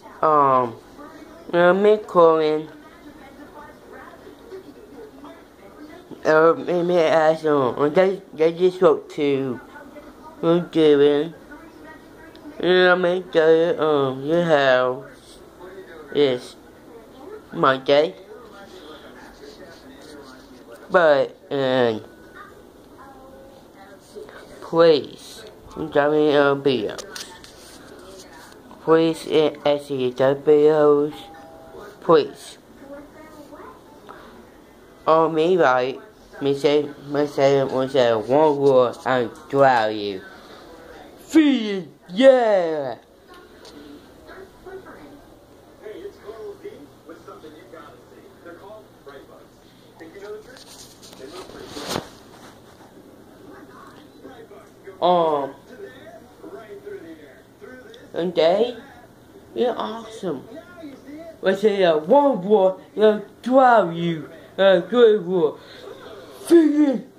Calling. Maybe ask they just spoke to who's doing. I'm gonna go to your house. It's Monday. But please drop me videos. Please actually the videos. Please. Me right. Me say one word and drown you. Feed, yeah. Hey, it's Carl D with something you gotta see. They're called bright bugs. Think you know the trick? They move pretty quick. Bright bugs go to there, right through the air. Through this. And you're awesome. Let's say one word and drown you. Good word. Feed.